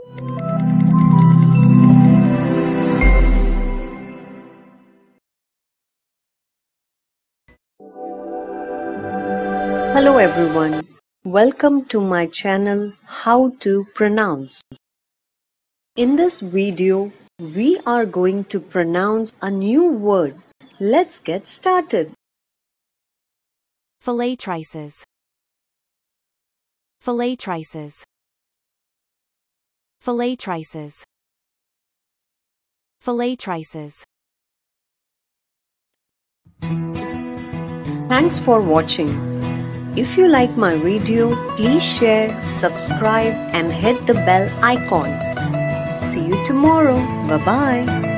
Hello everyone, welcome to my channel How to Pronounce. In this video, we are going to pronounce a new word. Let's get started. Fellatrices. Fellatrices. Fellatrices. Fellatrices. Thanks for watching. If you like my video, please share, subscribe and hit the bell icon. See you tomorrow. Bye-bye.